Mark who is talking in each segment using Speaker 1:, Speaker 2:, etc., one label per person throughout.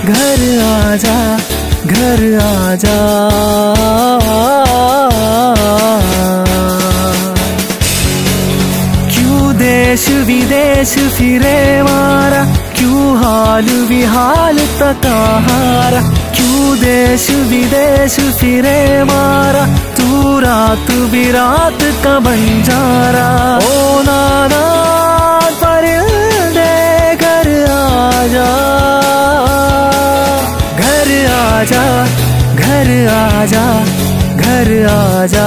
Speaker 1: घर आजा, घर आजा। क्यों देश विदेश फिरे मारा, क्यों हाल विहाल तका हारा। क्यों देश विदेश फिरे मारा, तू रात बिरात का बंजारा। ओ नादान परिंदे घर आजा, घर आजा, घर आजा, घर आजा।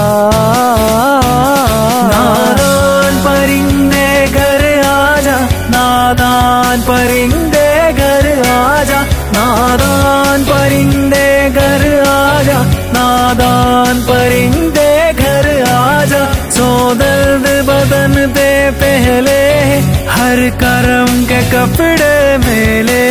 Speaker 1: नादान परिंदे घर आजा, नादान परिंदे घर आजा। नादान परिंदे घर आजा, नादान परिंदे घर आजा। सो दर्द बदन पे पहले, हर करम के कपड़े मेले।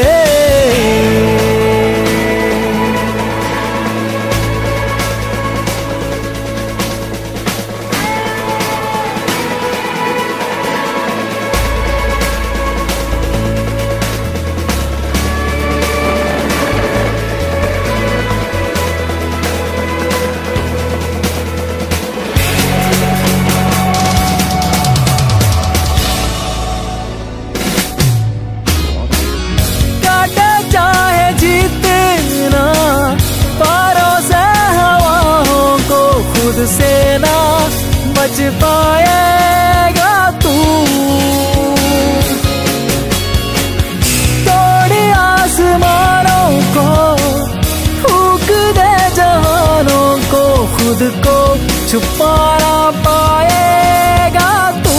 Speaker 1: से ना बच पाएगा तू, तोड़ी आसमानों को, फूक दे जहानों को, खुद को छुपा ना पाएगा तू।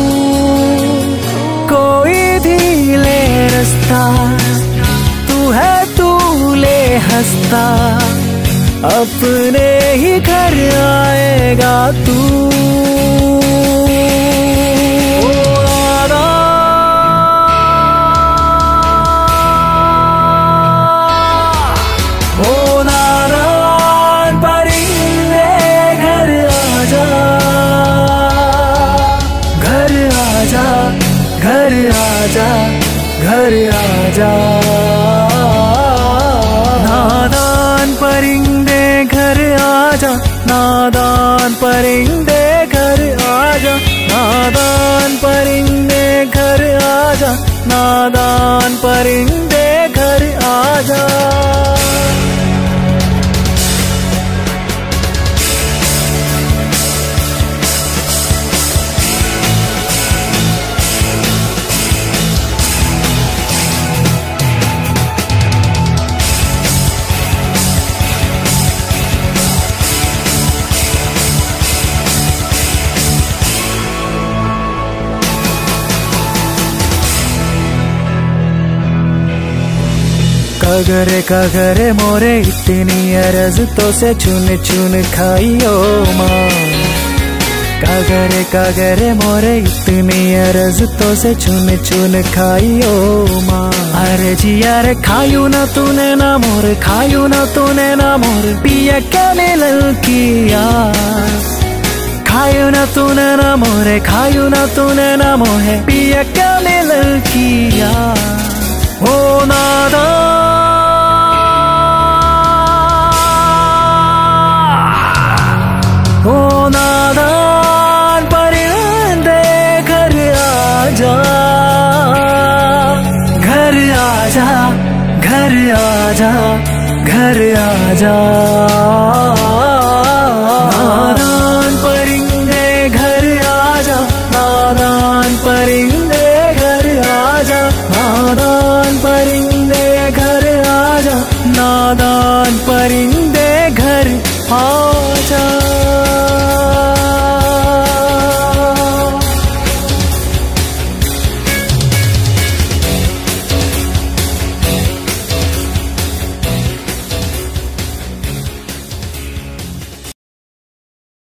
Speaker 1: कोई भी ले रास्ता, तू है तू ले हंसता, अपने ही घर आएगा तू। ओ नादान परिंदे घर आजा, घर आजा, घर आजा, घर आजा। नादान परिंदे घर आजा, नादान परिंदे घर आजा। नादान परिंदे घर आजा, नादान परिंदे घर आजा। कगरे कगरे मोरे इतनी अरज तो से चुन चुन खाइयो माँ। कगरे कगरे मोरे इतनी अरज तो से चुन चुन खाइयो माँ। अरे जी अरे खायू ना तूने ना मोर, खायू ना तूने ना मोर, पिया क्या मिलन किया। खायू ना तूने ना मोरे, खायू ना तूने ना मोहे, पिया क्या मिलन किया। ओ नादान, ओ नादान परिंदे घर आजा, घर आजा, घर आजा, घर आजा। नादान परिंदे घर आजा, नादान परिंदे घर आजा। नादान परिंदे घर आजा, नादान परिंदे घर आजा।